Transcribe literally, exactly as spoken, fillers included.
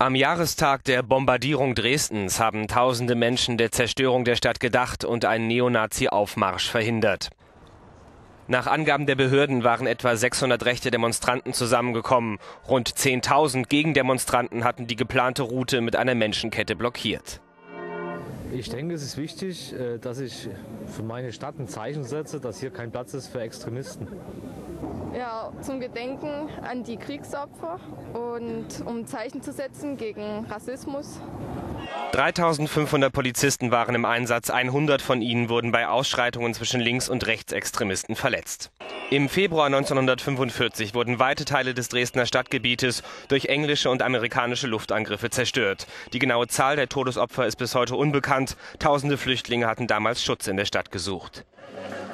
Am Jahrestag der Bombardierung Dresdens haben tausende Menschen der Zerstörung der Stadt gedacht und einen Neonazi-Aufmarsch verhindert. Nach Angaben der Behörden waren etwa sechshundert rechte Demonstranten zusammengekommen. Rund zehntausend Gegendemonstranten hatten die geplante Route mit einer Menschenkette blockiert. Ich denke, es ist wichtig, dass ich für meine Stadt ein Zeichen setze, dass hier kein Platz ist für Extremisten. Ja, zum Gedenken an die Kriegsopfer und um ein Zeichen zu setzen gegen Rassismus. dreitausendfünfhundert Polizisten waren im Einsatz, hundert von ihnen wurden bei Ausschreitungen zwischen Links- und Rechtsextremisten verletzt. Im Februar neunzehnhundertfünfundvierzig wurden weite Teile des Dresdner Stadtgebietes durch englische und amerikanische Luftangriffe zerstört. Die genaue Zahl der Todesopfer ist bis heute unbekannt. Tausende Flüchtlinge hatten damals Schutz in der Stadt gesucht.